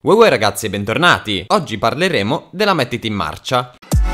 Uè ragazzi e bentornati! Oggi parleremo della mettiti in marcia.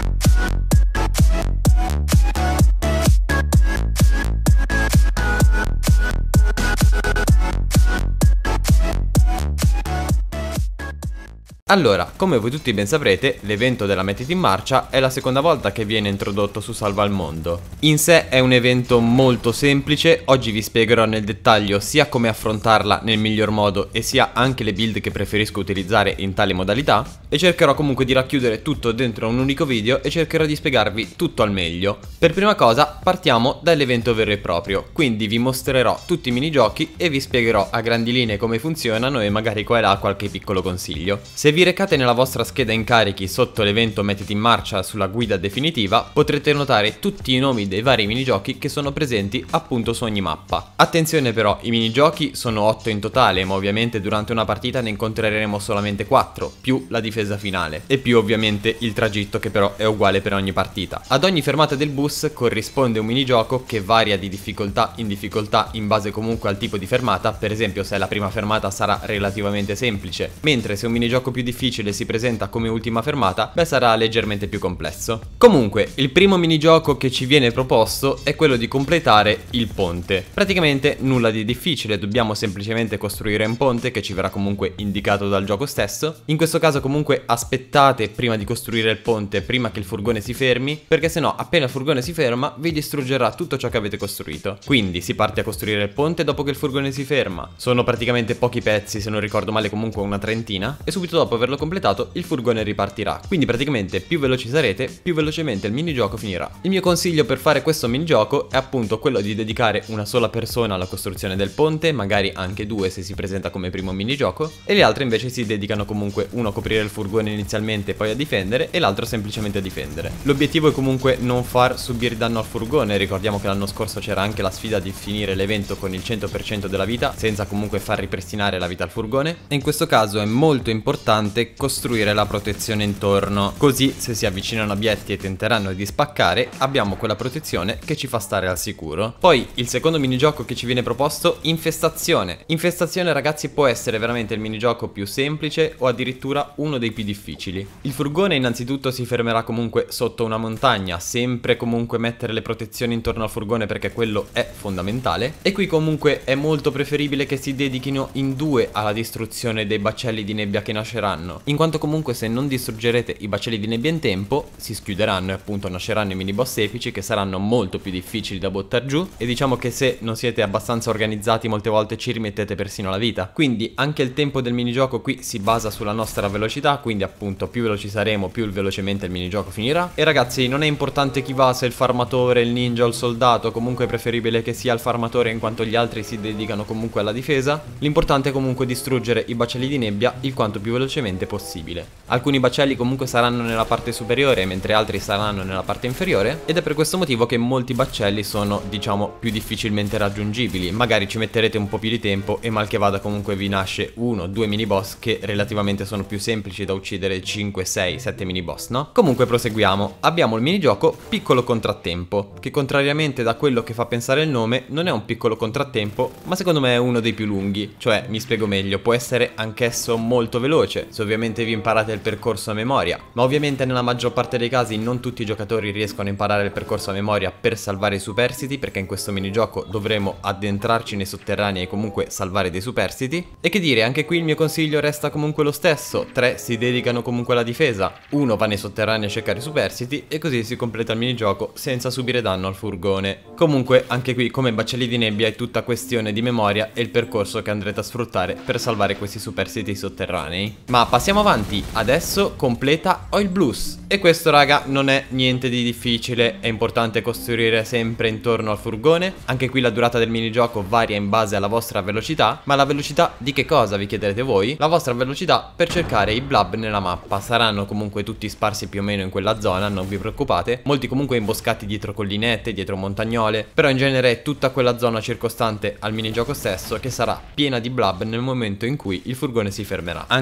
Allora, come voi tutti ben saprete, l'evento della mettiti in marcia è la seconda volta che viene introdotto su Salva al Mondo. In sé è un evento molto semplice, oggi vi spiegherò nel dettaglio sia come affrontarla nel miglior modo e sia anche le build che preferisco utilizzare in tale modalità, e cercherò comunque di racchiudere tutto dentro un unico video e cercherò di spiegarvi tutto al meglio. Per prima cosa partiamo dall'evento vero e proprio, quindi vi mostrerò tutti i minigiochi e vi spiegherò a grandi linee come funzionano e magari qua e là qualche piccolo consiglio. Se vi recate nella vostra scheda incarichi sotto l'evento mettiti in marcia sulla guida definitiva, potrete notare tutti i nomi dei vari minigiochi che sono presenti appunto su ogni mappa. Attenzione però, i minigiochi sono 8 in totale, ma ovviamente durante una partita ne incontreremo solamente 4, più la difesa finale, e più ovviamente il tragitto che però è uguale per ogni partita. Ad ogni fermata del bus corrisponde un minigioco che varia di difficoltà in base comunque al tipo di fermata. Per esempio, se la prima fermata sarà relativamente semplice, mentre se un minigioco più difficile si presenta come ultima fermata, beh, sarà leggermente più complesso. Comunque, il primo minigioco che ci viene proposto è quello di completare il ponte. Praticamente nulla di difficile, dobbiamo semplicemente costruire un ponte che ci verrà comunque indicato dal gioco stesso. In questo caso comunque aspettate prima di costruire il ponte, prima che il furgone si fermi, perché sennò appena il furgone si ferma vi distruggerà tutto ciò che avete costruito. Quindi si parte a costruire il ponte dopo che il furgone si ferma. Sono praticamente pochi pezzi, se non ricordo male comunque una trentina, e subito dopo averlo completato il furgone ripartirà. Quindi praticamente più veloci sarete, più velocemente il minigioco finirà. Il mio consiglio per fare questo minigioco è appunto quello di dedicare una sola persona alla costruzione del ponte, magari anche due se si presenta come primo minigioco, e le altre invece si dedicano comunque uno a coprire il furgone inizialmente e poi a difendere, e l'altro semplicemente a difendere. L'obiettivo è comunque non far subire danno al furgone. Ricordiamo che l'anno scorso c'era anche la sfida di finire l'evento con il 100% della vita senza comunque far ripristinare la vita al furgone, e in questo caso è molto importante costruire la protezione intorno, così se si avvicinano obietti e tenteranno di spaccare abbiamo quella protezione che ci fa stare al sicuro. Poi il secondo minigioco che ci viene proposto, infestazione. Infestazione ragazzi può essere veramente il minigioco più semplice o addirittura uno dei più difficili. Il furgone innanzitutto si fermerà comunque sotto una montagna, sempre comunque mettere le protezioni intorno al furgone perché quello è fondamentale, e qui comunque è molto preferibile che si dedichino in due alla distruzione dei baccelli di nebbia che nasceranno, in quanto comunque se non distruggerete i baccelli di nebbia in tempo si schiuderanno e appunto nasceranno i mini boss epici che saranno molto più difficili da buttare giù, e diciamo che se non siete abbastanza organizzati molte volte ci rimettete persino la vita. Quindi anche il tempo del minigioco qui si basa sulla nostra velocità, quindi appunto più veloci saremo più velocemente il minigioco finirà. E ragazzi, non è importante chi va, se il farmatore, il ninja o il soldato, comunque è preferibile che sia il farmatore in quanto gli altri si dedicano comunque alla difesa. L'importante è comunque distruggere i baccelli di nebbia il quanto più velocemente possibile. Alcuni baccelli comunque saranno nella parte superiore mentre altri saranno nella parte inferiore, ed è per questo motivo che molti baccelli sono diciamo più difficilmente raggiungibili. Magari ci metterete un po' più di tempo e mal che vada comunque vi nasce uno o due mini boss che relativamente sono più semplici da uccidere 5, 6, 7 mini boss, no? Comunque proseguiamo. Abbiamo il minigioco piccolo contrattempo, che contrariamente da quello che fa pensare il nome non è un piccolo contrattempo, ma secondo me è uno dei più lunghi. Cioè, mi spiego meglio, può essere anch'esso molto veloce se ovviamente vi imparate il percorso a memoria, ma ovviamente nella maggior parte dei casi non tutti i giocatori riescono a imparare il percorso a memoria per salvare i superstiti, perché in questo minigioco dovremo addentrarci nei sotterranei e comunque salvare dei superstiti. E che dire, anche qui il mio consiglio resta comunque lo stesso: 3 si dedicano comunque alla difesa, 1 va nei sotterranei a cercare i superstiti, e così si completa il minigioco senza subire danno al furgone. Comunque anche qui come baccelli di nebbia è tutta questione di memoria e il percorso che andrete a sfruttare per salvare questi superstiti sotterranei. Ma passiamo avanti, adesso completa Oil Blues. E questo raga non è niente di difficile, è importante costruire sempre intorno al furgone. Anche qui la durata del minigioco varia in base alla vostra velocità, ma la velocità di che cosa vi chiederete voi? La vostra velocità per cercare i blab nella mappa. Saranno comunque tutti sparsi più o meno in quella zona, non vi preoccupate, molti comunque imboscati dietro collinette, dietro montagnole, però in genere è tutta quella zona circostante al minigioco stesso che sarà piena di blab nel momento in cui il furgone si fermerà. Anche leggermente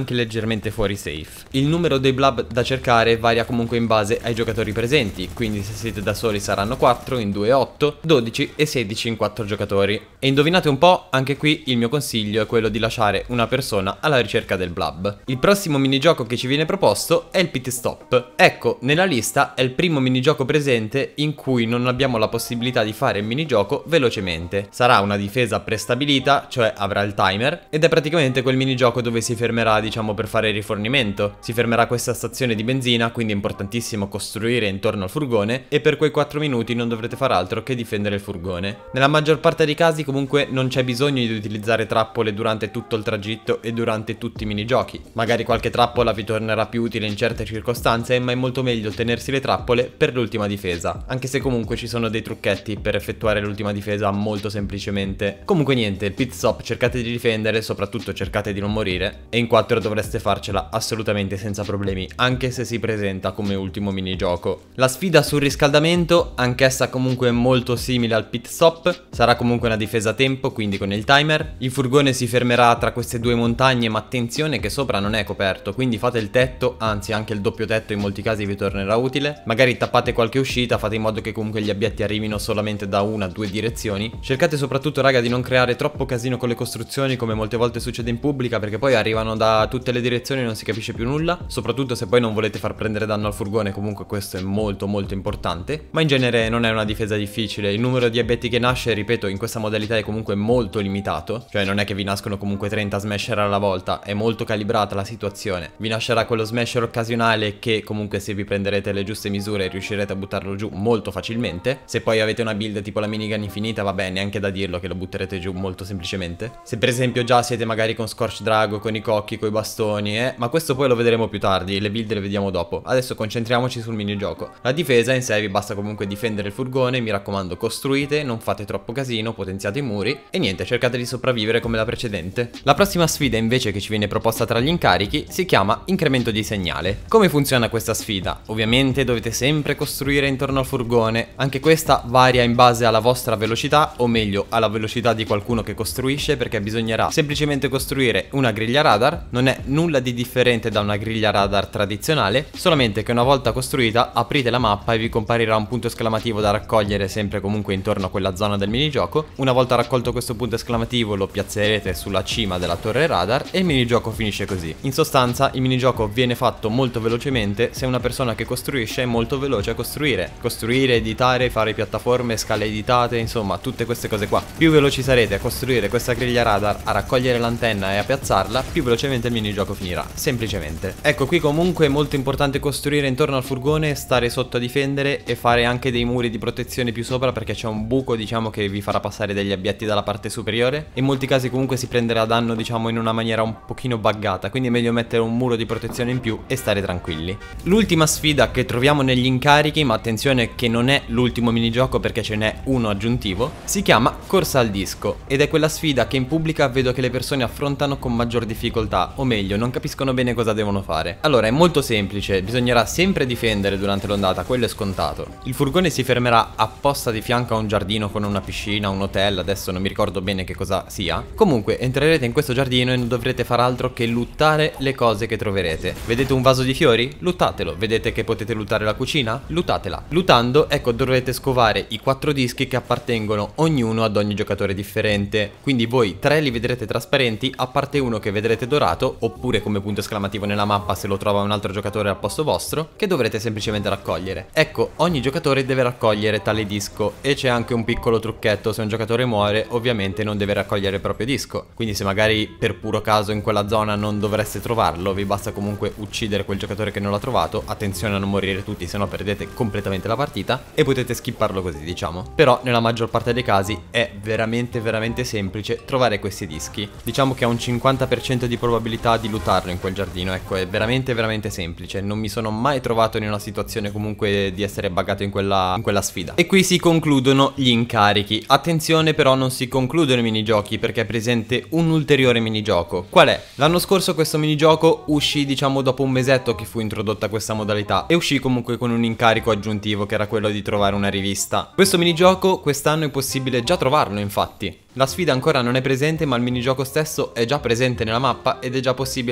leggermente fuori safe. Il numero dei blub da cercare varia comunque in base ai giocatori presenti, quindi se siete da soli saranno 4, in 2 8, 12 e 16 in 4 giocatori. E indovinate un po', anche qui il mio consiglio è quello di lasciare una persona alla ricerca del blub. Il prossimo minigioco che ci viene proposto è il pit stop. Ecco, nella lista è il primo minigioco presente in cui non abbiamo la possibilità di fare il minigioco velocemente. Sarà una difesa prestabilita, cioè avrà il timer, ed è praticamente quel minigioco dove si fermerà, diciamo, per fare il rifornimento. Si fermerà questa stazione di benzina, quindi è importantissimo costruire intorno al furgone e per quei 4 minuti non dovrete fare altro che difendere il furgone. Nella maggior parte dei casi comunque non c'è bisogno di utilizzare trappole durante tutto il tragitto e durante tutti i minigiochi. Magari qualche trappola vi tornerà più utile in certe circostanze, ma è molto meglio tenersi le trappole per l'ultima difesa, anche se comunque ci sono dei trucchetti per effettuare l'ultima difesa molto semplicemente. Comunque niente, il pit stop cercate di difendere, soprattutto cercate di non morire, e in 4 dovreste farcela assolutamente senza problemi, anche se si presenta come ultimo minigioco. La sfida sul riscaldamento, anch'essa comunque molto simile al pit stop, sarà comunque una difesa a tempo, quindi con il timer. Il furgone si fermerà tra queste due montagne, ma attenzione che sopra non è coperto, quindi fate il tetto, anzi anche il doppio tetto in molti casi vi tornerà utile. Magari tappate qualche uscita, fate in modo che comunque gli obietti arrivino solamente da una o due direzioni. Cercate soprattutto, raga, di non creare troppo casino con le costruzioni, come molte volte succede in pubblica, perché poi arrivano da tutte le direzioni e non si capisce più nulla, soprattutto se poi non volete far prendere danno al furgone. Comunque questo è molto importante, ma in genere non è una difesa difficile. Il numero di obietti che nasce, ripeto, in questa modalità è comunque molto limitato, cioè non è che vi nascono comunque 30 smasher alla volta, è molto calibrata la situazione. Vi nascerà quello smasher occasionale che comunque, se vi prenderete le giuste misure, riuscirete a buttarlo giù molto facilmente. Se poi avete una build tipo la minigun infinita, vabbè, neanche da dirlo che lo butterete giù molto semplicemente. Se per esempio già siete magari con Scorch Drago, con i cocchi, con i bastoni, ma questo poi lo vedremo più tardi, le build le vediamo dopo. Adesso concentriamoci sul minigioco. La difesa in sé vi basta comunque difendere il furgone, mi raccomando costruite, non fate troppo casino, potenziate i muri e niente, cercate di sopravvivere come la precedente. La prossima sfida invece che ci viene proposta tra gli incarichi si chiama incremento di segnale. Come funziona questa sfida? Ovviamente dovete sempre costruire intorno al furgone, anche questa varia in base alla vostra velocità, o meglio alla velocità di qualcuno che costruisce, perché bisognerà semplicemente costruire una griglia radar. Non è nulla di differente da una griglia radar tradizionale, solamente che una volta costruita aprite la mappa e vi comparirà un punto esclamativo da raccogliere sempre comunque intorno a quella zona del minigioco. Una volta raccolto questo punto esclamativo lo piazzerete sulla cima della torre radar e il minigioco finisce così. In sostanza il minigioco viene fatto molto velocemente se una persona che costruisce è molto veloce a costruire, editare, fare piattaforme, scale editate, insomma tutte queste cose qua. Più veloci sarete a costruire questa griglia radar, a raccogliere l'antenna e a piazzarla, più velocemente il minigioco finirà, semplicemente. Ecco, qui comunque è molto importante costruire intorno al furgone, stare sotto a difendere e fare anche dei muri di protezione più sopra, perché c'è un buco, diciamo, che vi farà passare degli obietti dalla parte superiore. In molti casi comunque si prenderà danno, diciamo, in una maniera un pochino buggata, quindi è meglio mettere un muro di protezione in più e stare tranquilli. L'ultima sfida che troviamo negli incarichi, ma attenzione che non è l'ultimo minigioco perché ce n'è uno aggiuntivo, si chiama corsa al disco ed è quella sfida che in pubblica vedo che le persone affrontano con maggior difficoltà, o meglio non capiscono bene cosa devono fare. Allora è molto semplice, bisognerà sempre difendere durante l'ondata, quello è scontato. Il furgone si fermerà apposta di fianco a un giardino con una piscina, un hotel, adesso non mi ricordo bene che cosa sia. Comunque entrerete in questo giardino e non dovrete far altro che lootare le cose che troverete. Vedete un vaso di fiori? Lootatelo. Vedete che potete lootare la cucina? Lootatela. Lootando, ecco, dovrete scovare i 4 dischi che appartengono ognuno ad ogni giocatore differente. Quindi voi 3 li vedrete trasparenti, a parte uno che vedrete dorato, oppure come punto esclamativo nella mappa se lo trova un altro giocatore al posto vostro, che dovrete semplicemente raccogliere. Ecco, ogni giocatore deve raccogliere tale disco e c'è anche un piccolo trucchetto: se un giocatore muore ovviamente non deve raccogliere il proprio disco, quindi se magari per puro caso in quella zona non dovreste trovarlo, vi basta comunque uccidere quel giocatore che non l'ha trovato. Attenzione a non morire tutti, se no perdete completamente la partita e potete skipparlo così, diciamo. Però nella maggior parte dei casi è veramente semplice trovare questi dischi. Diciamo che ha un 50% di probabilità di lootarlo in quel giardino, ecco, è veramente semplice. Non mi sono mai trovato in una situazione comunque di essere buggato in quella sfida. E qui si concludono gli incarichi. Attenzione però, non si concludono i minigiochi perché è presente un ulteriore minigioco. Qual è? L'anno scorso questo minigioco uscì, diciamo, dopo un mesetto che fu introdotta questa modalità, e uscì comunque con un incarico aggiuntivo che era quello di trovare una rivista. Questo minigioco quest'anno è possibile già trovarlo, infatti. La sfida ancora non è presente, ma il minigioco stesso è già presente nella mappa ed è già possibile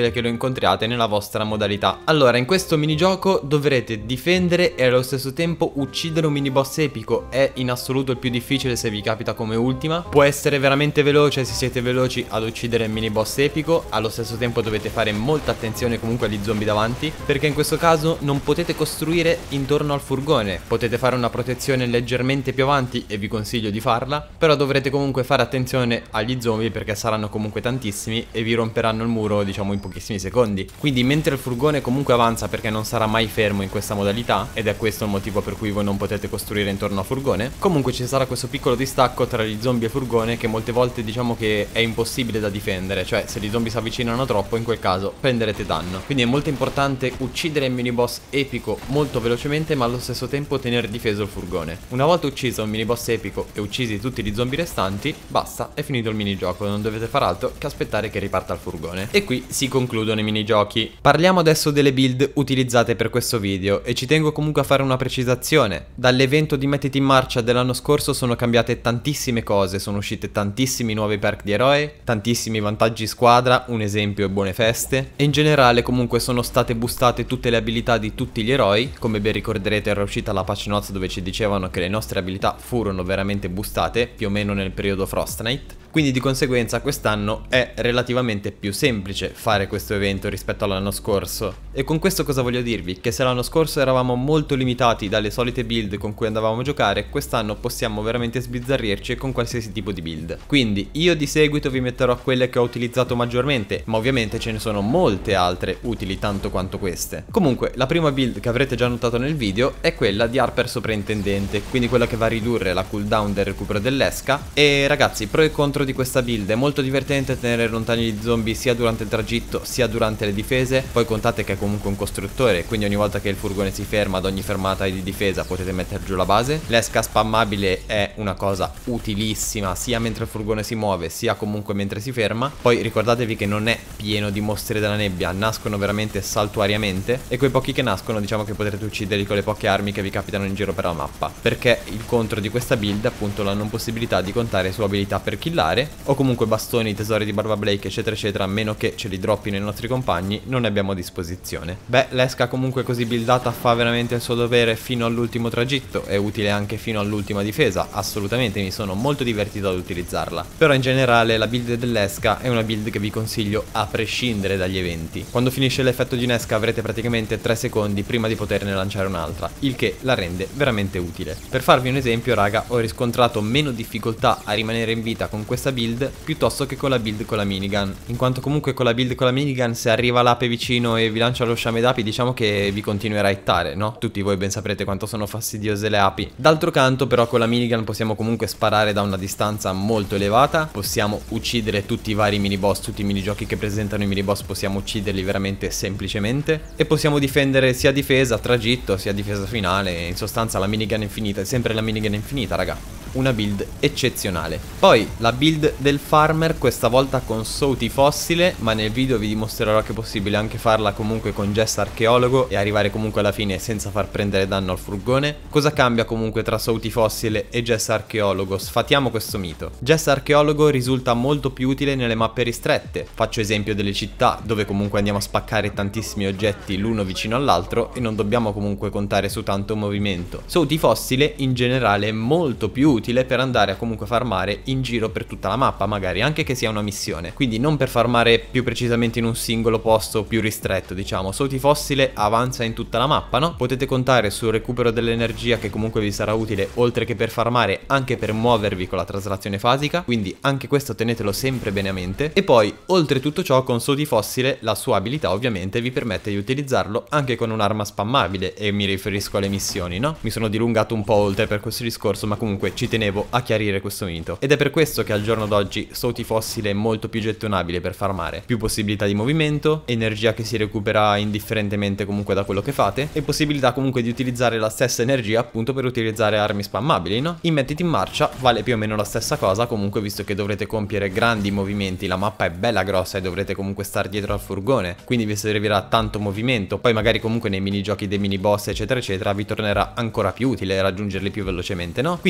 possibile che lo incontriate nella vostra modalità. Allora, in questo minigioco dovrete difendere e allo stesso tempo uccidere un mini boss epico. È in assoluto il più difficile se vi capita come ultima. Può essere veramente veloce se siete veloci ad uccidere il mini boss epico. Allo stesso tempo dovete fare molta attenzione comunque agli zombie davanti, perché in questo caso non potete costruire intorno al furgone. Potete fare una protezione leggermente più avanti e vi consiglio di farla, però dovrete comunque fare attenzione agli zombie perché saranno comunque tantissimi e vi romperanno il muro, diciamo, in pochissimi secondi. Quindi mentre il furgone comunque avanza, perché non sarà mai fermo in questa modalità, ed è questo il motivo per cui voi non potete costruire intorno al furgone, comunque ci sarà questo piccolo distacco tra gli zombie e il furgone che molte volte diciamo che è impossibile da difendere. Cioè se gli zombie si avvicinano troppo, in quel caso prenderete danno. Quindi è molto importante uccidere il mini boss epico molto velocemente, ma allo stesso tempo tenere difeso il furgone. Una volta ucciso un mini boss epico e uccisi tutti gli zombie restanti, basta, è finito il minigioco. Non dovete fare altro che aspettare che riparta il furgone. E qui si concludono i minigiochi. Parliamo adesso delle build utilizzate per questo video e ci tengo comunque a fare una precisazione. Dall'evento di Mettiti in Marcia dell'anno scorso sono cambiate tantissime cose, sono uscite tantissimi nuovi perk di eroe, tantissimi vantaggi squadra, un esempio è Buone Feste, e in generale comunque sono state boostate tutte le abilità di tutti gli eroi. Come ben ricorderete era uscita la patch notes dove ci dicevano che le nostre abilità furono veramente boostate, più o meno nel periodo Frost Night. Quindi di conseguenza quest'anno è relativamente più semplice fare questo evento rispetto all'anno scorso. E con questo cosa voglio dirvi? Che se l'anno scorso eravamo molto limitati dalle solite build con cui andavamo a giocare, quest'anno possiamo veramente sbizzarrirci con qualsiasi tipo di build. Quindi io di seguito vi metterò quelle che ho utilizzato maggiormente, ma ovviamente ce ne sono molte altre utili tanto quanto queste. Comunque la prima build che avrete già notato nel video è quella di Harper Soprintendente, quindi quella che va a ridurre la cooldown del recupero dell'esca. E ragazzi, pro e contro di questa build: è molto divertente tenere lontani gli zombie sia durante il tragitto sia durante le difese. Poi contate che è comunque un costruttore, quindi ogni volta che il furgone si ferma ad ogni fermata di difesa potete mettere giù la base. L'esca spammabile è una cosa utilissima sia mentre il furgone si muove sia comunque mentre si ferma. Poi ricordatevi che non è pieno di mostri della nebbia, nascono veramente saltuariamente, e quei pochi che nascono diciamo che potrete ucciderli con le poche armi che vi capitano in giro per la mappa, perché il contro di questa build è appunto la non possibilità di contare su abilità per killare o comunque bastoni, tesori di Barba Blake eccetera eccetera, a meno che ce li droppino i nostri compagni, non ne abbiamo a disposizione. Beh, l'esca comunque così buildata fa veramente il suo dovere fino all'ultimo tragitto, è utile anche fino all'ultima difesa, assolutamente mi sono molto divertito ad utilizzarla. Però in generale la build dell'esca è una build che vi consiglio a prescindere dagli eventi. Quando finisce l'effetto di un'esca avrete praticamente 3 secondi prima di poterne lanciare un'altra, il che la rende veramente utile. Per farvi un esempio raga, ho riscontrato meno difficoltà a rimanere in vita con questa build piuttosto che con la build con la minigun, in quanto comunque con la build con la minigun se arriva l'ape vicino e vi lancia lo sciame d'api diciamo che vi continuerà a hittare, no? Tutti voi ben saprete quanto sono fastidiose le api. D'altro canto però con la minigun possiamo comunque sparare da una distanza molto elevata, possiamo uccidere tutti i vari mini boss, tutti i minigiochi che presentano i mini boss possiamo ucciderli veramente semplicemente, e possiamo difendere sia difesa, tragitto, sia difesa finale. In sostanza la minigun infinita è sempre la minigun infinita raga. Una build eccezionale. Poi la build del farmer, questa volta con Souti Fossile, ma nel video vi dimostrerò che è possibile anche farla comunque con Jess Archeologo e arrivare comunque alla fine senza far prendere danno al furgone. Cosa cambia comunque tra Souti Fossile e Jess Archeologo? Sfatiamo questo mito. Jess Archeologo risulta molto più utile nelle mappe ristrette. Faccio esempio delle città dove comunque andiamo a spaccare tantissimi oggetti l'uno vicino all'altro e non dobbiamo comunque contare su tanto movimento. Souti Fossile in generale è molto più utile per andare a comunque farmare in giro per tutta la mappa, magari anche che sia una missione, quindi non per farmare più precisamente in un singolo posto più ristretto diciamo. Souti Fossile avanza in tutta la mappa, no? Potete contare sul recupero dell'energia che comunque vi sarà utile oltre che per farmare anche per muovervi con la traslazione fasica, quindi anche questo tenetelo sempre bene a mente. E poi oltre tutto ciò con Souti Fossile la sua abilità ovviamente vi permette di utilizzarlo anche con un'arma spammabile, e mi riferisco alle missioni, no? Mi sono dilungato un po' oltre per questo discorso, ma comunque ci tenevo a chiarire questo mito. Ed è per questo che al giorno d'oggi Souti Fossile è molto più gettonabile per farmare. Più possibilità di movimento, energia che si recupera indifferentemente comunque da quello che fate, e possibilità comunque di utilizzare la stessa energia appunto per utilizzare armi spammabili, no? In Mettiti in Marcia vale più o meno la stessa cosa comunque, visto che dovrete compiere grandi movimenti, la mappa è bella grossa e dovrete comunque stare dietro al furgone, quindi vi servirà tanto movimento. Poi magari comunque nei minigiochi dei mini boss eccetera eccetera vi tornerà ancora più utile raggiungerli più velocemente, no? Quindi regia,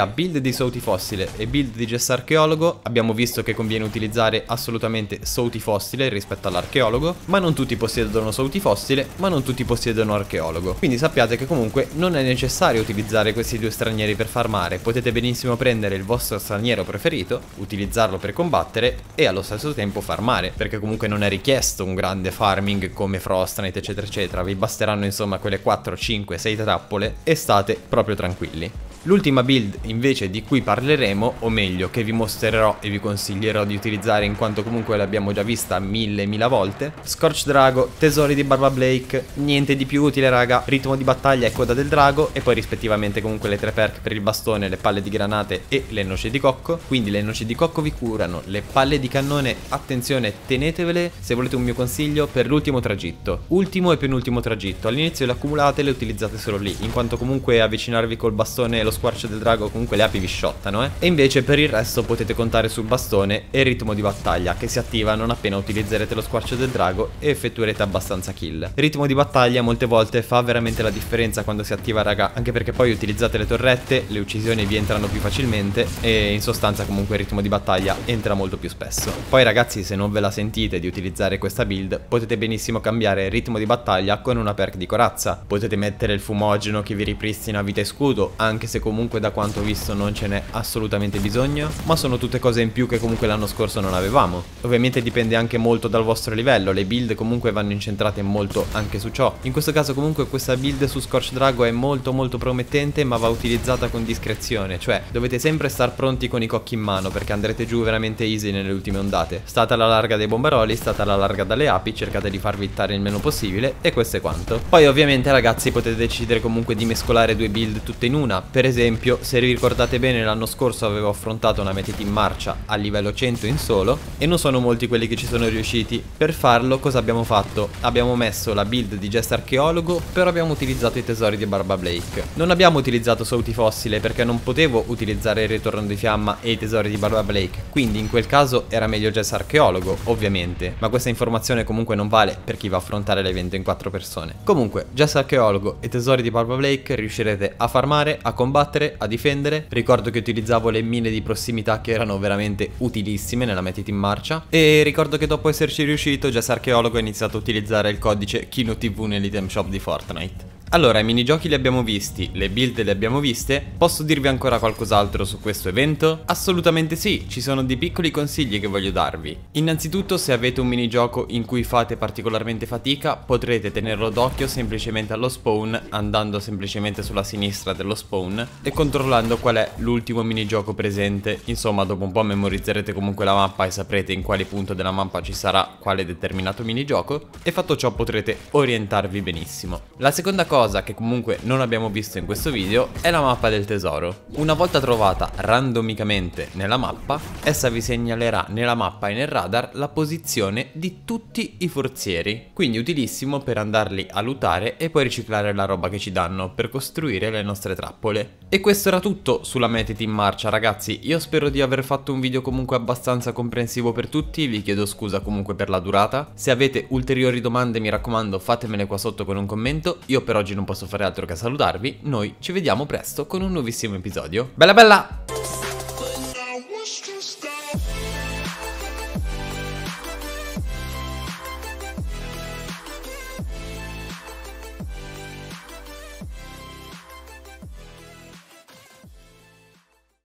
build di Souti Fossile e build di Jess Archeologo, abbiamo visto che conviene utilizzare assolutamente Souti Fossile rispetto all'Archeologo, ma non tutti possiedono Souti Fossile, ma non tutti possiedono Archeologo. Quindi sappiate che comunque non è necessario utilizzare questi due stranieri per farmare, potete benissimo prendere il vostro straniero preferito, utilizzarlo per combattere e allo stesso tempo farmare, perché comunque non è richiesto un grande farming come Frost Knight eccetera eccetera, vi basteranno insomma quelle 4, 5, 6 trappole e state proprio tranquilli. L'ultima build invece di cui parleremo, o meglio che vi mostrerò e vi consiglierò di utilizzare in quanto comunque l'abbiamo già vista mille volte, Scorch Drago, Tesori di Barba Blake, niente di più utile raga, ritmo di battaglia e coda del drago e poi rispettivamente comunque le 3 perk per il bastone, le palle di granate e le noci di cocco, quindi le noci di cocco vi curano, le palle di cannone attenzione tenetevele se volete un mio consiglio per l'ultimo tragitto, ultimo e penultimo tragitto, all'inizio le accumulate e le utilizzate solo lì, in quanto comunque avvicinarvi col bastone e lo squarcio del drago comunque le api vi shottano e invece per il resto potete contare sul bastone e il ritmo di battaglia che si attiva non appena utilizzerete lo squarcio del drago e effettuerete abbastanza kill. Il ritmo di battaglia molte volte fa veramente la differenza quando si attiva raga, anche perché poi utilizzate le torrette, le uccisioni vi entrano più facilmente e in sostanza comunque il ritmo di battaglia entra molto più spesso. Poi ragazzi se non ve la sentite di utilizzare questa build potete benissimo cambiare il ritmo di battaglia con una perk di corazza, potete mettere il fumogeno che vi ripristina vita e scudo anche se comunque da quanto ho visto non ce n'è assolutamente bisogno, ma sono tutte cose in più che comunque l'anno scorso non avevamo. Ovviamente dipende anche molto dal vostro livello, le build comunque vanno incentrate molto anche su ciò. In questo caso comunque questa build su Scorch Drago è molto promettente, ma va utilizzata con discrezione, cioè dovete sempre star pronti con i cocchi in mano perché andrete giù veramente easy nelle ultime ondate. State alla larga dei bombaroli, state alla larga dalle api, cercate di farvi hittare il meno possibile e questo è quanto. Poi ovviamente ragazzi potete decidere comunque di mescolare due build tutte in una, per esempio se vi ricordate bene l'anno scorso avevo affrontato una Metit in marcia a livello 100 in solo e non sono molti quelli che ci sono riusciti. Per farlo cosa abbiamo fatto? Abbiamo messo la build di Jess Archeologo però abbiamo utilizzato i tesori di Barba Blake. Non abbiamo utilizzato Souti Fossile perché non potevo utilizzare il ritorno di fiamma e i tesori di Barba Blake, quindi in quel caso era meglio Jess Archeologo ovviamente, ma questa informazione comunque non vale per chi va a affrontare l'evento in 4 persone. Comunque Jess Archeologo e tesori di Barba Blake riuscirete a farmare, a combattere, a difendere. Ricordo che utilizzavo le mine di prossimità che erano veramente utilissime nella Metit in marcia e ricordo che dopo esserci riuscito Jess Archeologo ha iniziato a utilizzare il codice KinoTV nell'item shop di Fortnite. Allora, i minigiochi li abbiamo visti, le build le abbiamo viste, posso dirvi ancora qualcos'altro su questo evento? Assolutamente sì, ci sono dei piccoli consigli che voglio darvi. Innanzitutto, se avete un minigioco in cui fate particolarmente fatica, potrete tenerlo d'occhio semplicemente allo spawn, andando semplicemente sulla sinistra dello spawn e controllando qual è l'ultimo minigioco presente. Insomma, dopo un po' memorizzerete comunque la mappa e saprete in quale punto della mappa ci sarà quale determinato minigioco e fatto ciò potrete orientarvi benissimo. La seconda cosa che comunque non abbiamo visto in questo video è la mappa del tesoro. Una volta trovata randomicamente nella mappa, essa vi segnalerà nella mappa e nel radar la posizione di tutti i forzieri, quindi utilissimo per andarli a lootare e poi riciclare la roba che ci danno per costruire le nostre trappole. E questo era tutto sulla Metit in marcia ragazzi, io spero di aver fatto un video comunque abbastanza comprensivo per tutti, vi chiedo scusa comunque per la durata, se avete ulteriori domande mi raccomando fatemele qua sotto con un commento, io per oggi non posso fare altro che salutarvi, noi ci vediamo presto con un nuovissimo episodio. Bella bella!